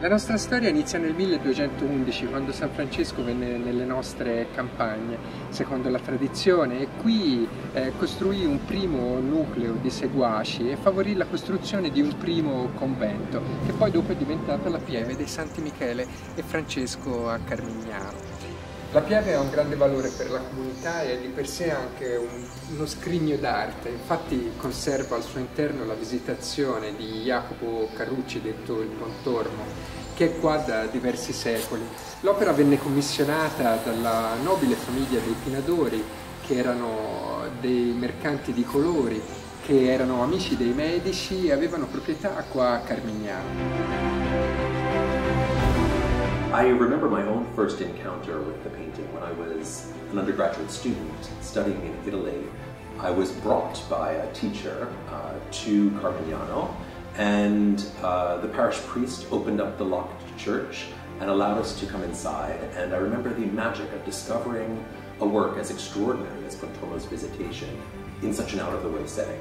La nostra storia inizia nel 1211, quando San Francesco venne nelle nostre campagne, secondo la tradizione, e qui costruì un primo nucleo di seguaci e favorì la costruzione di un primo convento, che poi dopo è diventata la Pieve dei Santi Michele e Francesco a Carmignano. La Pieve ha un grande valore per la comunità e è di per sé anche uno scrigno d'arte, infatti conserva al suo interno la Visitazione di Jacopo Carucci, detto il Pontormo, che è qua da diversi secoli. L'opera venne commissionata dalla nobile famiglia dei Pinadori, che erano dei mercanti di colori, che erano amici dei Medici e avevano proprietà qua a Carmignano. I remember my own first encounter with the painting when I was an undergraduate student studying in Italy. I was brought by a teacher to Carmignano, and the parish priest opened up the locked church and allowed us to come inside, and I remember the magic of discovering a work as extraordinary as Pontormo's Visitation in such an out-of-the-way setting.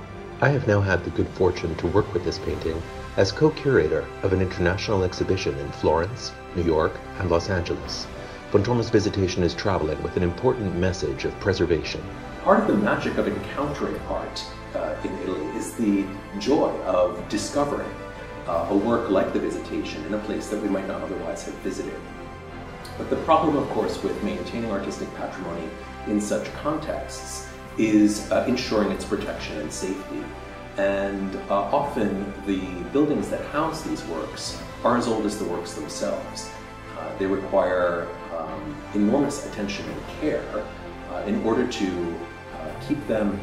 I have now had the good fortune to work with this painting as co-curator of an international exhibition in Florence, New York, and Los Angeles. Pontormo's Visitation is traveling with an important message of preservation. Part of the magic of encountering art in Italy is the joy of discovering a work like the Visitation in a place that we might not otherwise have visited. But the problem, of course, with maintaining artistic patrimony in such contexts is ensuring its protection and safety. And often the buildings that house these works are as old as the works themselves. They require enormous attention and care in order to keep them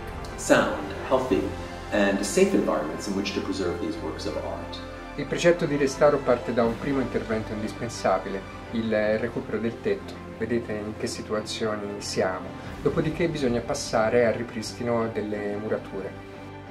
sound, healthy, and safe environments in which to preserve these works of art. Il progetto di restauro parte da un primo intervento indispensabile, il recupero del tetto. Vedete in che situazioni siamo. Dopodiché bisogna passare al ripristino delle murature.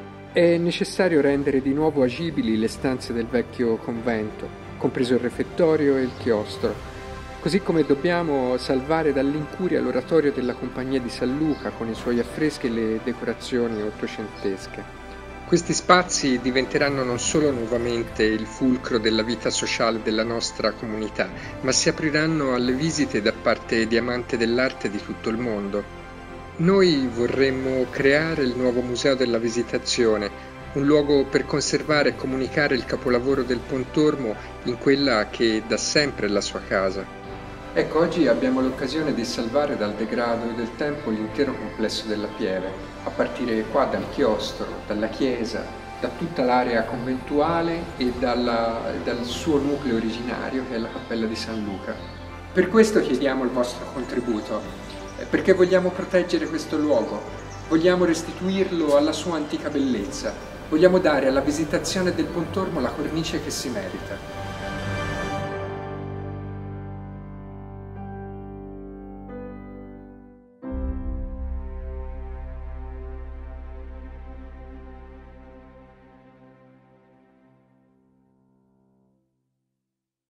È necessario rendere di nuovo agibili le stanze del vecchio convento, compreso il refettorio e il chiostro, così come dobbiamo salvare dall'incuria l'oratorio della Compagnia di San Luca con i suoi affreschi e le decorazioni ottocentesche. Questi spazi diventeranno non solo nuovamente il fulcro della vita sociale della nostra comunità, ma si apriranno alle visite da parte di amanti dell'arte di tutto il mondo. Noi vorremmo creare il nuovo Museo della Visitazione, un luogo per conservare e comunicare il capolavoro del Pontormo in quella che da sempre è la sua casa. Ecco, oggi abbiamo l'occasione di salvare dal degrado del tempo l'intero complesso della Pieve, a partire qua dal chiostro, dalla chiesa, da tutta l'area conventuale e dal suo nucleo originario, che è la Cappella di San Luca. Per questo chiediamo il vostro contributo. Perché vogliamo proteggere questo luogo, vogliamo restituirlo alla sua antica bellezza, vogliamo dare alla Visitazione del Pontormo la cornice che si merita.